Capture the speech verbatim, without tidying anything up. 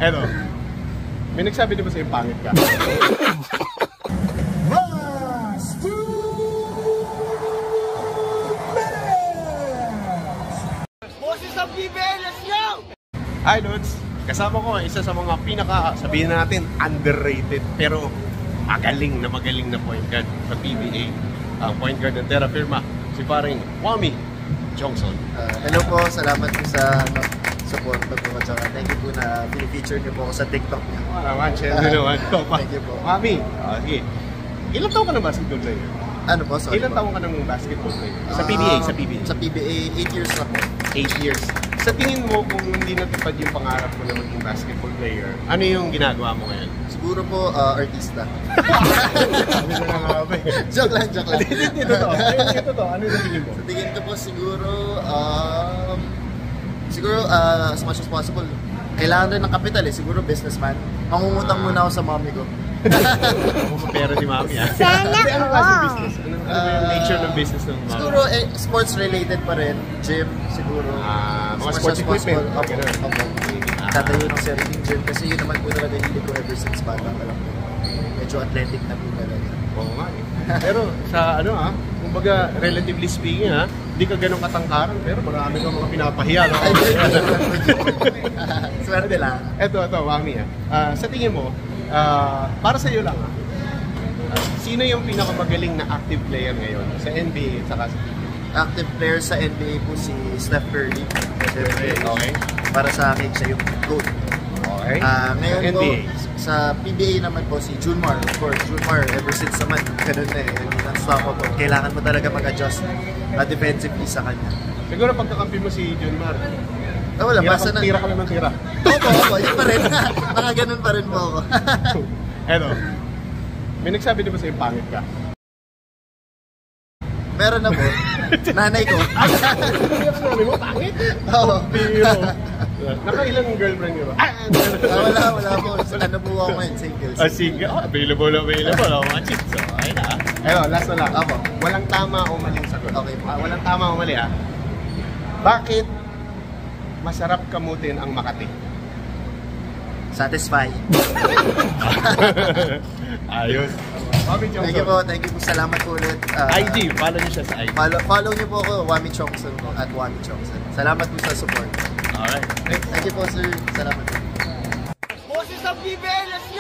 Eto, may nagsabi di ba sa'yo pangit ka? Boses ng B B L, let's go! Hi Lods! Kasama ko isa sa mga pinaka, sabihin natin, underrated pero magaling na magaling na point guard sa P B A. Ang point guard ng Terra Firma, si paring Juami Tiongson. Uh, hello po, salamat po sa support po at saka thank you po na pinifeature niyo po ako sa TikTok niyo. Wala naman, syempre naman. Thank you po. Juami, okay. Ilan taon ka ng basketball player? Ano po, sorry Ilan po. taon ka ng basketball player? Sa Uh, P B A, sa P B A? Sa P B A, eight years na po. eight years. Sa tingin mo, kung hindi natupad yung pangarap mo na maging basketball player, ano yung ginagawa mo ngayon? Siguro po, uh, artista. Sabi na nga ba eh. Joke lang, joke lang. Hindi, totoo. Ito to, ano yung tingin mo? Sa tingin ko po siguro, um, siguro uh, as much as possible, kailangan rin ng kapital eh. Siguro businessman. Mangungutang muna ako sa mommy ko. Pero si mami ah. Sana Ano all. kasi business? Ano, ano ba yung nature ng business ng mami? Siguro eh, sports related pa rin. Gym, siguro. Ah, mga As much sports as equipment. possible. Opo, Ganun. opo. Tatayo ng sariling gym kasi yun naman po talaga hindi ko ever since bata pa lang. Medyo athletic na po talaga. Oo nga eh. Pero sa ano ah, kumbaga relatively speaking ah, hindi ka ganun katangkaran pero marami kang mga pinapahiya. No? Ay, swerte lang. Eto, eto, mami ah. Ah, sa tingin mo, ah, para sa iyo lang ah, ah, sino yung pinakamagaling na active player ngayon sa N B A at saka sa P B A? Active player sa N B A po si Steph Curry. Okay. Okay. Para sa akin, siya yung GOAT. Okay. Uh, ngayon N B A. po, sa P B A naman po si Junmar. Of course, Junmar, ever since naman, ganun na eh. Unstoppable. Kailangan mo talaga mag-adjust uh, defensively sa kanya. Siguro pagkakampi mo si Junmar, Ah, wala, tira, basta ka, na. tira ka lang ng tira. Opo, opo, yun pa rin. Mga ganun pa rin po ako. Eto, may nagsabi di ba sa'yo pangit ka? Meron na po. Nanay ko. Sabi mo, pangit? Oo. Biro. Nakailang girlfriend niyo ba? Ah, Ah, wala, wala po. Ano po ako ngayon, single. Ah, sige. Oh, available, available. Oh, mga chicks. So, ayun na. Eto, last na lang. Apo. Walang tama o maling sagot. Okay po. Ah, walang tama o mali ah. Bakit masarap kamutin ang Makati? Satisfy. Ayos. Thank you po, thank you po. Salamat po ulit. Uh, I G, follow niyo siya sa I G. Follow, follow niyo po ako, Juami Tiongson po, at Juami Tiongson. Salamat po sa support. Alright. Thank you po, sir. Salamat po. Boses ng B B L, let's